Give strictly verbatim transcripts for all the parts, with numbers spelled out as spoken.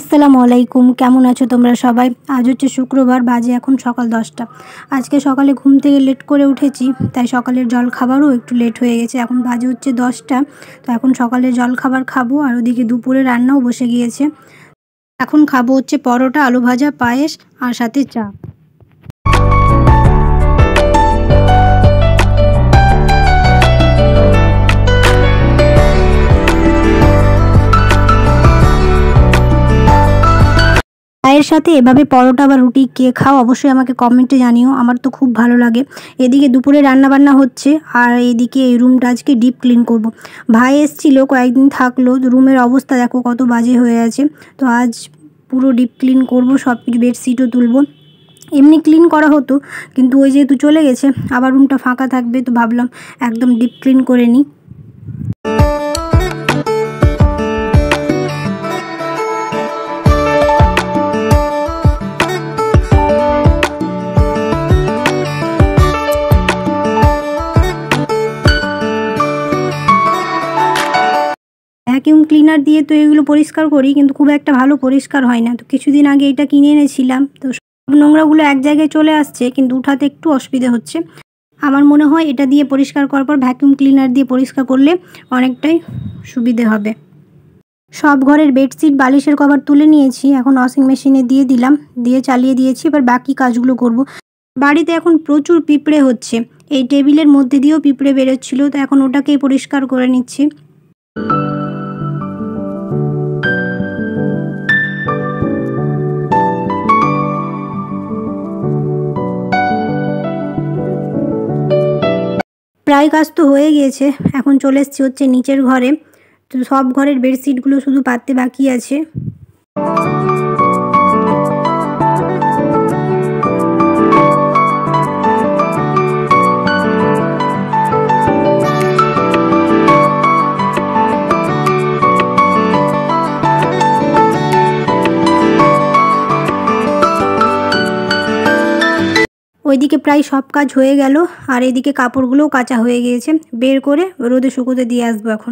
আসসালামু আলাইকুম, কেমন আছো তোমরা সবাই? আজ হচ্ছে শুক্রবার, বাজে এখন সকাল দশটা। আজকে সকালে ঘুম থেকে লেট করে উঠেছি, তাই সকালের জল খাবারও একটু লেট হয়ে গেছে। এখন বাজে হচ্ছে দশটা, তো এখন সকালের জল খাবার খাবো। আর ওদিকে দুপুরে রান্নাও বসে গিয়েছে। এখন খাবো হচ্ছে পরোটা, আলু ভাজা, পায়েস আর সাথে চা। চায়ের সাথে এভাবে পরোটা বা রুটি কে খাও অবশ্যই আমাকে কমেন্টে জানিও, আমার তো খুব ভালো লাগে। এদিকে দুপুরে রান্না বান্না হচ্ছে, আর এইদিকে এই রুমটা আজকে ডিপ ক্লিন করব। ভাই এসেছিল, কয়েকদিন থাকলো, রুমের অবস্থা দেখো কত বাজে হয়ে আছে। তো আজ পুরো ডিপ ক্লিন করব, সব কিছু বেডশিটও তুলবো। এমনি ক্লিন করা হতো, কিন্তু ওই যেহেতু চলে গেছে, আবার রুমটা ফাঁকা থাকবে, তো ভাবলাম একদম ডিপ ক্লিন করে নিই। ভ্যাকিউম ক্লিনার দিয়ে তো এগুলো পরিষ্কার করি, কিন্তু খুব একটা ভালো পরিষ্কার হয় না। তো কিছুদিন আগে এটা কিনে এনেছিলাম, তো সব নোংরাগুলো এক জায়গায় চলে আসছে, কিন্তু উঠাতে একটু অসুবিধা হচ্ছে। আমার মনে হয় এটা দিয়ে পরিষ্কার করার পর ভ্যাকিউম ক্লিনার দিয়ে পরিষ্কার করলে অনেকটাই সুবিধে হবে। সব ঘরের বেডশিট, বালিশের কভার তুলে নিয়েছি, এখন ওয়াশিং মেশিনে দিয়ে দিলাম, দিয়ে চালিয়ে দিয়েছি। এবার বাকি কাজগুলো করব। বাড়িতে এখন প্রচুর পিঁপড়ে হচ্ছে, এই টেবিলের মধ্যে দিয়েও পিঁপড়ে বেরোচ্ছিল, তো এখন ওটাকেই পরিষ্কার করে নিচ্ছি। প্রায় কাজ তো হয়ে গিয়েছে, এখন চলে এসেছি হচ্ছে নিচের ঘরে। তো সব ঘরের বেডশিটগুলো শুধু পাততে বাকি আছে। ওইদিকে প্রায় সব কাজ হয়ে গেল, আর এদিকে কাপড়গুলোও কাচা হয়ে গিয়েছে। বের করে রোদে শুকোতে দিয়ে আসবো এখন।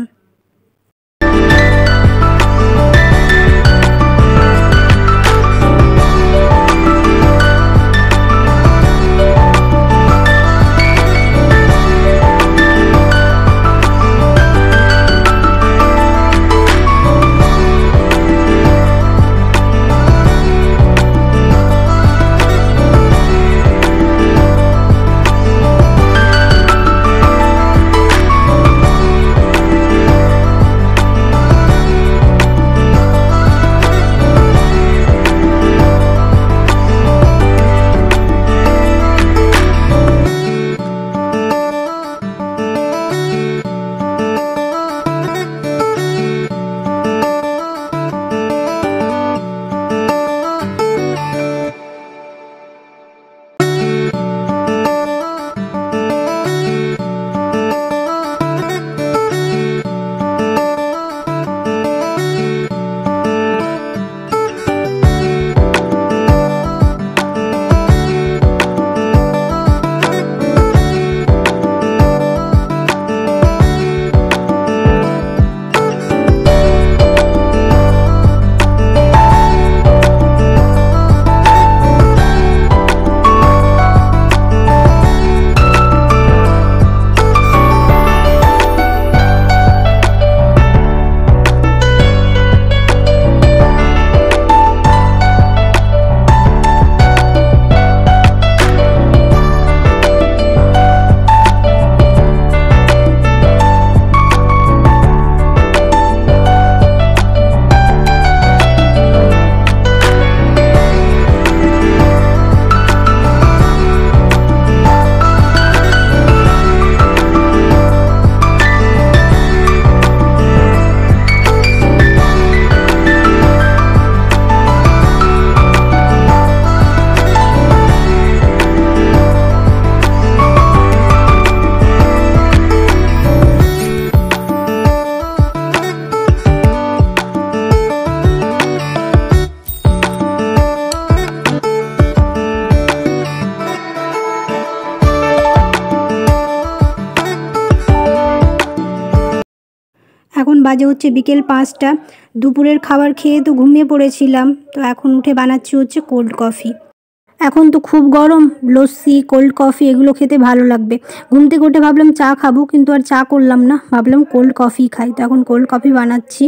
এখন বাজে হচ্ছে বিকেল পাঁচটা। দুপুরের খাবার খেয়ে তো ঘুমিয়ে পড়েছিলাম, তো এখন উঠে বানাচ্ছি হচ্ছে কোল্ড কফি। এখন তো খুব গরম, লস্যি কোল্ড কফি এগুলো খেতে ভালো লাগবে। ঘুম থেকে উঠে ভাবলাম চা খাবো, কিন্তু আর চা করলাম না, ভাবলাম কোল্ড কফি খাই, তো এখন কোল্ড কফি বানাচ্ছি।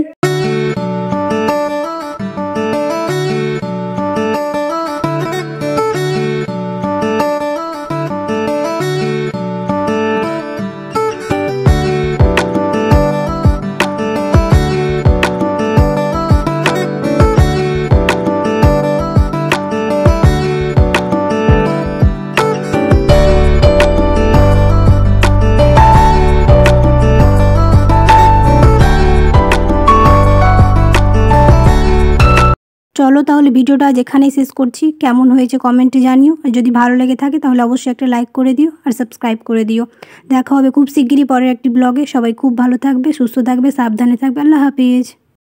চলো তাহলে ভিডিওটা আজ এখানেই শেষ করছি। কেমন হয়েছে কমেন্টে জানিও, আর যদি ভালো লেগে থাকে তাহলে অবশ্যই একটা লাইক করে দিও আর সাবস্ক্রাইব করে দিও। দেখা হবে খুব শিগগিরই পরের একটি ব্লগে। সবাই খুব ভালো থাকবে, সুস্থ থাকবে, সাবধানে থাকবে। আল্লাহ হাফিজ।